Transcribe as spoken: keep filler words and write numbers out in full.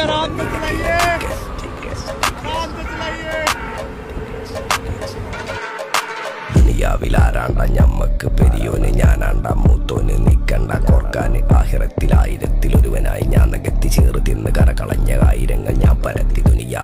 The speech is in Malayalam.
ദുനിയാവിലാരാണ്ട ഞമ്മക്ക് പെരിയോന് ഞാനാണ്ട മൂത്തോന് നിക്കണ്ട കോർക്കാന് ആഹിറത്തിൽ ആയിരത്തിലൊരുവനായി ഞാൻ നകത്തി ചേർത്തിന്ന് കരകളഞ്ഞ ആയിരങ്ങൾ ഞാൻ പരത്തി ദുനിയ